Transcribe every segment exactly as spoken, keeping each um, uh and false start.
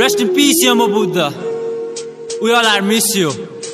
Rest in peace, Yama Buddha. We all are miss you.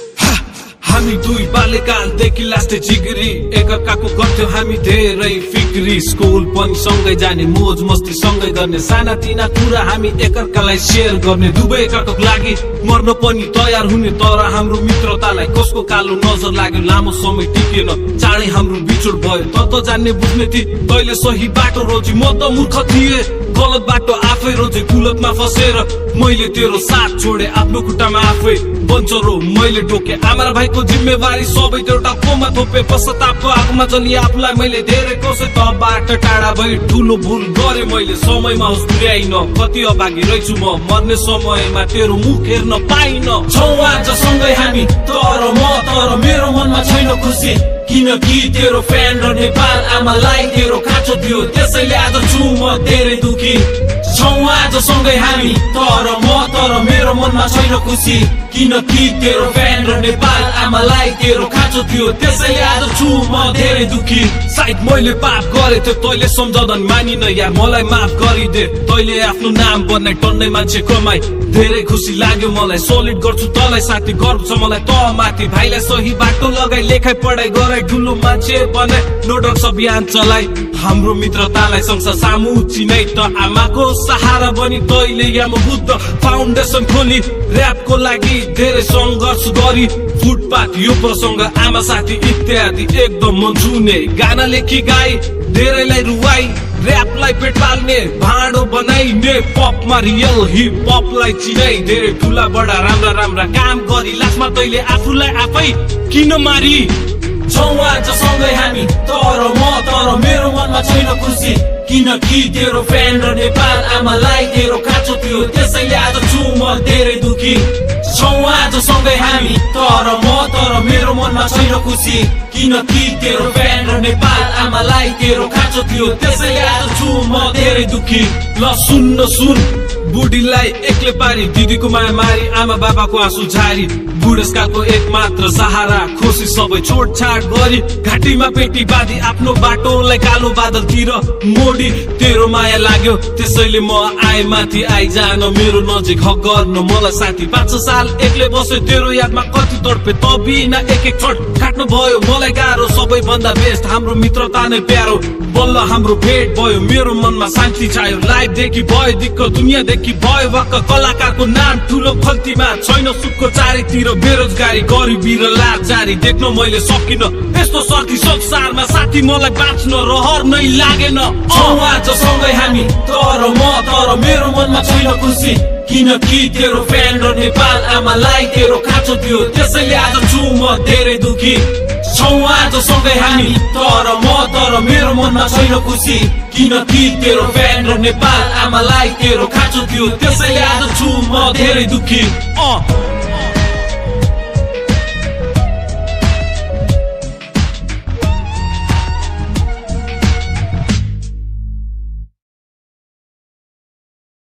हामी दुई बाल्यकालदेखि लास्टे जिगरी एकअर्काको गर्थ्यौं हामी धेरै फिक्री स्कुल पनि सँगै जाने मोज मस्ती सँगै गर्ने सानातिना कुरा हामी एकअर्कालाई शेयर गर्ने दुवै एकअर्काको लागि मर्न पनि तयार हुने तर हाम्रो मित्रतालाई कसको कालो नजर लाग्यो लामो समय टिकेन चाँडै हाम्रो बिछोड भयो त त जान्ने बुझ्ने ती तैले सही बाटो रोजी म त मूर्ख थिए गलत बाटो आफै रोजे कुलतमा फसेर मैले तेरो साथ छोडे आफ्नो खुट्टामा आफै बन्चरो मैले टोके आमा भाइको जिम्मेवारी सबै एउटा कोमा थोपे पश्चातापको आगोमा जली आफूलाई मैले धेरै कोसे तबाट टाढा भई ठुलो भुल गरे मैले समयमा होस पुर्याइन कति अभागी रहेछु म मर्ने समयमा तेरो मुख हेर्न पाइन छौ आज सँगै हामी तर म तर मेरो मनमा छैन खुसी किनकि तेरो फ्यान र नेपाल आमालाई तेरो खाँचो दियो त्यसैले आज छु म धेरै दुखी छौ आज सँगै हामी तर म तर मेरो मनमा छैन खुसी किनकि तेरो फ्यान र नेपाल आमालाई तेरो खाँचो दियो त्यसैले आज छु म धेरै दुखी सायद मैले पाप गरे त्यो तैले सम्झँदैन मानिन यार मलाई माफ गरिदे तैले आफ्नो नाम बनाइ टन्नै मान्छे कमाई धेरै खुसी लाग्यो मलाई सलिड गर्छु तलाई साथी गर्व छ मलाई त माथि भाइलाई सही बाटो लगाई लेखाइ पढाइ गराइ ठुलो मान्छे बनाइ नोडक्स अभियान चलाई हाम्रो मित्रतालाई संसार सामु चिनाइ त आमाको सहारा बनी तैले यामा बुद्ध फाउन्डेसन खोली र्यापको लागि धेरै संघर्ष गरी फुटपाथ यो प्रसंग आमा साथी इत्यादि एकदम मन छुने गाना लेखी गाई धेरैलाई रुवाई र्यापलाई पेट पाल्ने भाँडो बनाइने पपमा रियल हिप हपलाई चिनाइ धेरै ठुला बडा राम्रा राम्रा काम गरी लास्टमा तैले आफूलाई आफै किन मारी छौ आज सँगै हामी तर म तर मेरो मनमा छैन खुसी किनकि तेरो फ्यान र नेपाल आमालाई तेरो खाँचो थियो त्यसैले आज छु म धेरै दुखी छौ आज सँगै हामी तर म तर मेरो मनमा छैन खुसी किनकि तेरो फ्यान र नेपाल आमालाई तेरो खाँचो थियो त्यसैले आज छु म धेरै दुखी ल सुन्न सुन बुढीलाई एक्लै पारी दिदीको माया मारी आमा बाबाको आँसु झारी बुढेसकालको एक मात्र सहारा खुसी सबै छोडछाड गरी घाँटीमा पेटी बाँधी आफ्नो बाटोलाई कालो बादलतिर मोडी तेरो माया लाग्यो त्यसैले म आए माथि आइजान मेरो नजिक हक गर्न मलाई साथी पाँच साल एक्लै बसे तेरो यादमा कति तडपे त बिना एक एक छट काट्नु भयो मलाई गाह्रो सबैभन्दा बेस्ट हाम्रो मित्रता नै प्यारो बल्ल हाम्रो भेट भयो मेरो मनमा शान्ति छायो लाइफदेखि भयो दिक्क दुनियाँदेखि भयो वक्क कलाकारको नाम ठुलो खल्तीमा छैन सुखको चारैतिर बेरोजगारी गरिबी र लाज जारी देख्न मैले सकिन यस्तो सर्दी संसारमा साथी मलाई बाँच्न रहर नै लागेन आज सँगै हामी तर म तर मेरो मनमा छैन खुसी किनकि तेरो फ्यान र नेपाल आमालाई तेरो खाँचो दियो त्यसैले आज छु म धेरै दुखी छौ आज सँगै हामी तर म तर मेरो मनमा छैन खुसी किनकि तेरो फ्यान र नेपाल आमालाई तेरो खाँचो दियो त्यसैले आज छु म धेरै दुखी अ